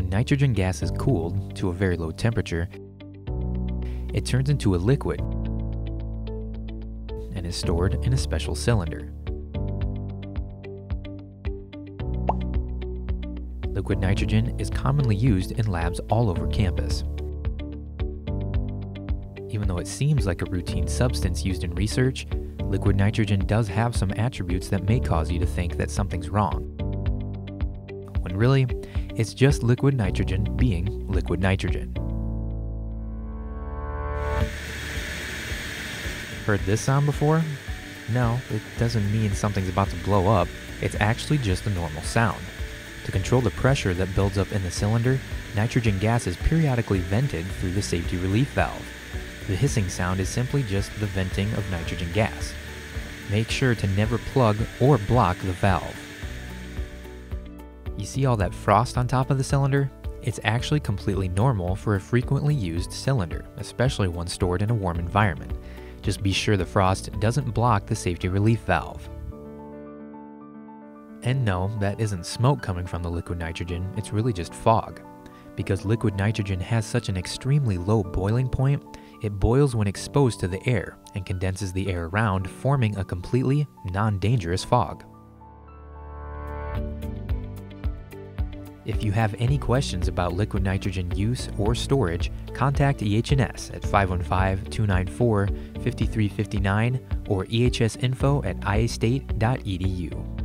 When nitrogen gas is cooled to a very low temperature, it turns into a liquid and is stored in a special cylinder. Liquid nitrogen is commonly used in labs all over campus. Even though it seems like a routine substance used in research, liquid nitrogen does have some attributes that may cause you to think that something's wrong, when really, it's just liquid nitrogen being liquid nitrogen. Heard this sound before? No, it doesn't mean something's about to blow up. It's actually just a normal sound. To control the pressure that builds up in the cylinder, nitrogen gas is periodically vented through the safety relief valve. The hissing sound is simply just the venting of nitrogen gas. Make sure to never plug or block the valve. You see all that frost on top of the cylinder? It's actually completely normal for a frequently used cylinder, especially one stored in a warm environment. Just be sure the frost doesn't block the safety relief valve. And no, that isn't smoke coming from the liquid nitrogen, it's really just fog. Because liquid nitrogen has such an extremely low boiling point, it boils when exposed to the air and condenses the air around, forming a completely non-dangerous fog. If you have any questions about liquid nitrogen use or storage, contact EH&S at 515-294-5359 or ehsinfo@iastate.edu.